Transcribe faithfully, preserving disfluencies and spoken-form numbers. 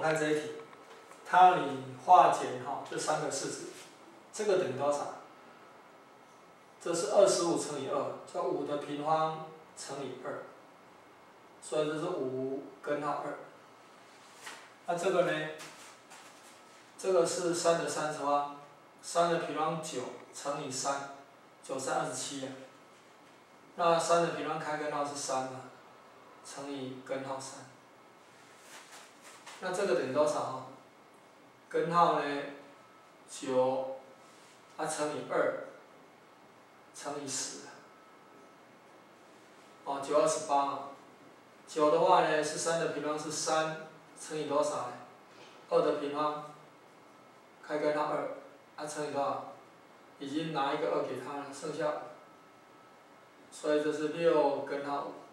看这一题，它让你化简哈这三个式子，这个等于多少？这是二十五乘以二，叫五的平方乘以二，所以这是五根号二。那这个呢？这个是三的三次方，三的平方九乘以三，九三二十七呀。那三的平方开根号是三嘛，乘以根号三。那这个等于多少啊？根号呢？九，啊乘以二，乘以十。哦，九二十八嘛。九的话呢是三的平方是三乘以多少呢？二的平方开根号二，啊乘以多少？已经拿一个二给它了，剩下五。所以这是六根号五。